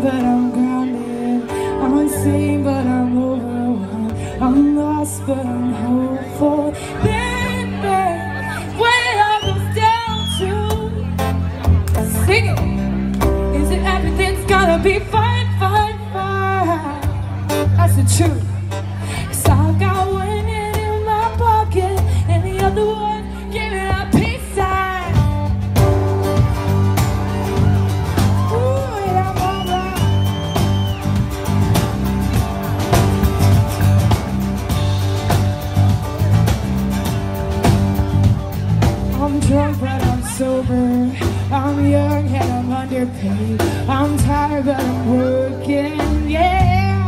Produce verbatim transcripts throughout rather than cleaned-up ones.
but I'm grounded. I'm insane, but I'm overwhelmed. I'm lost, but I'm hopeful. Baby, when it all goes down to sing it, is it everything's gonna be fine, fine, fine? That's the truth. 'Cause I got one hand in my pocket and the other one giving up peace sign. Ooh, yeah, mama. I'm drunk but I'm sober. I'm young and I'm underpaid. I'm tired but I'm working, yeah.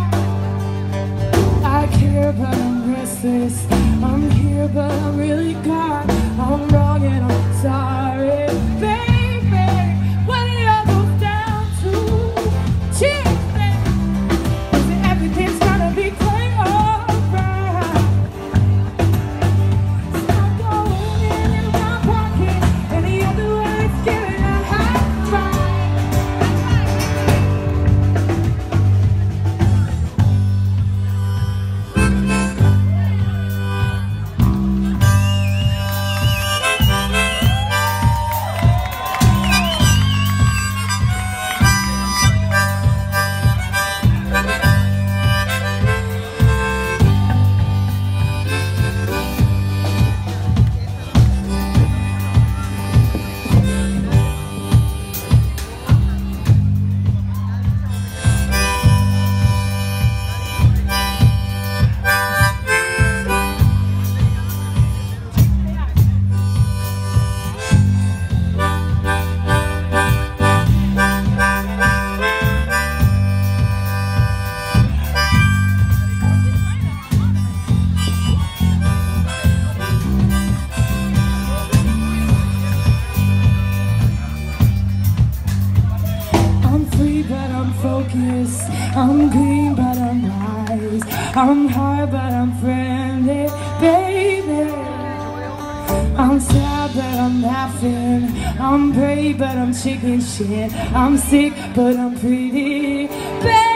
I care but I'm restless. I'm here but I'm really gone. I'm wrong and I'm sorry, baby. When it all goes down to cheers, baby, is it everything's gonna be quite alright? So I'm going in my pocket and the other one is giving a high five. I'm green but I'm wise. I'm hard but I'm friendly, baby. I'm sad but I'm laughing. I'm brave but I'm chicken shit. I'm sick but I'm pretty, baby.